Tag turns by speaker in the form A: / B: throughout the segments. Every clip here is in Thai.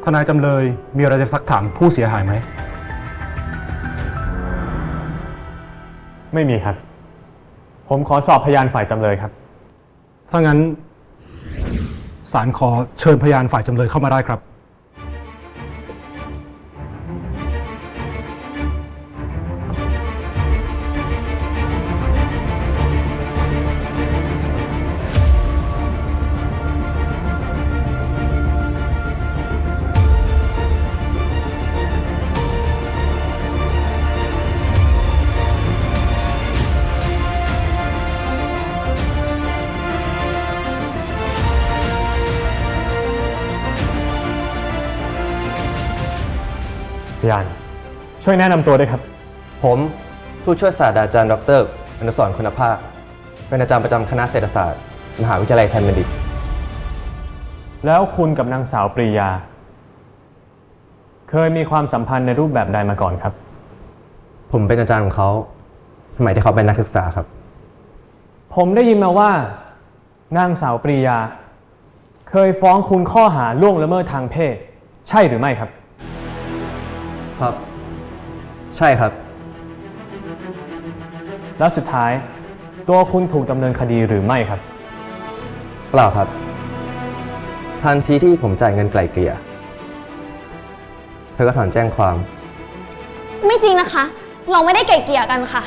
A: ทนายจำเลยมีอะไรจะซักถามผู้เสียหายไหม
B: ไม่มีครับผมขอสอบพยานฝ่ายจำเลยครับ
A: ถ้างั้นศาลขอเชิญพยานฝ่ายจำเลยเข้ามาได้ครับ
B: พยานช่วยแนะนำตัวด้วยครับ
C: ผมผู้ช่วยศาสตราจารย์ดร.อนุสรณ์คุณภาพเป็นอาจารย์ประจำคณะเศรษฐศาสตร์มหาวิทยาลัยไทยบัณฑิต
B: แล้วคุณกับนางสาวปรียาเคยมีความสัมพันธ์ในรูปแบบใดมาก่อนครับ
C: ผมเป็นอาจารย์ของเขาสมัยที่เขาเป็นนักศึกษาครับ
B: ผมได้ยินมาว่านางสาวปรียาเคยฟ้องคุณข้อหาล่วงละเมิดทางเพศใช่หรือไม่ครับ
C: ครับใช่ครับ
B: แล้วสุดท้ายตัวคุณถูกดำเนินคดีหรือไม่ครับ
C: เปล่าครับทันทีที่ผมจ่ายเงินไกล่เกลี่ยเธอก็ถอนแจ้งความ
D: ไม่จริงนะคะเราไม่ได้ไกล่เกลี่ยกันค่ะ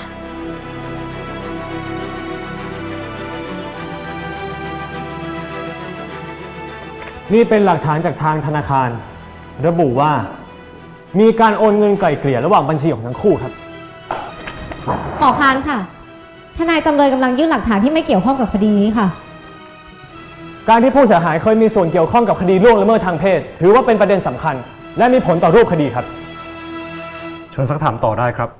B: นี่เป็นหลักฐานจากทางธนาคารระบุว่ามีการโอนเงินไกล่เกลี่ยระหว่างบัญชีของทั้งคู่ครับ
E: หมอคานค่ะทนายจำเลยกำลังยื่นหลักฐานที่ไม่เกี่ยวข้องกับคดีนี้ค่ะ
B: การที่ผู้เสียหายเคยมีส่วนเกี่ยวข้องกับคดีล่วงละเมิดทางเพศถือว่าเป็นประเด็นสำคัญและมีผลต่อรูปคดีครับ
A: เชิญซักถามต่อได้ครับ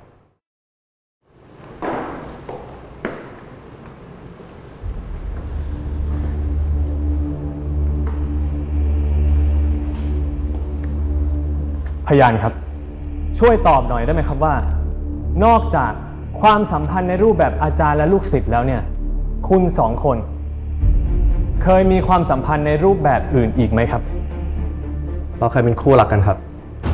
B: พยานครับช่วยตอบหน่อยได้ไหมครับว่านอกจากความสัมพันธ์ในรูปแบบอาจารย์และลูกศิษย์แล้วเนี่ยคุณสองคนเคยมีความสัมพันธ์ในรูปแบบอื่นอีกไหมครับ
C: เราเคยเป็นคู่รักกันครับ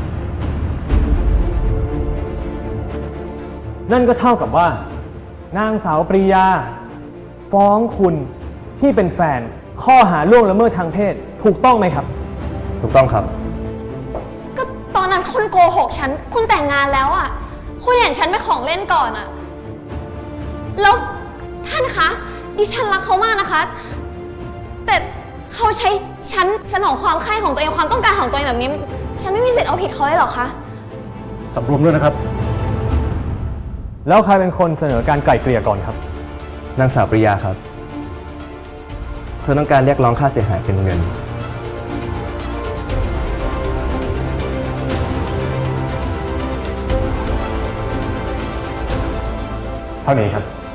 B: นั่นก็เท่ากับว่านางสาวปรียาฟ้องคุณที่เป็นแฟนข้อหาล่วงละเมิดทางเพศถูกต้องไหมครับ
C: ถูกต้องครับ
D: ก็ตอนนั้นคุณโกหกฉันคุณแต่งงานแล้วอ่ะคุณเห็นฉันเป็นของเล่นก่อนอ่ะแล้วท่านคะดิฉันรักเขามากนะคะแต่เขาใช้ฉันสนองความใคร่ของตัวเองความต้องการของตัวเองแบบนี้ฉันไม่มีสิทธิ์เอาผิดเขาเลยหรอคะ
A: สำรวมด้วยนะครับ
B: แล้วใครเป็นคนเสนอการไกล่เกลี่ยก่อนครับ
C: นางสาวปรียาครับเธอต้องการเรียกร้องค่าเสียหายเป็นเงิน
B: เท่านี้ครับ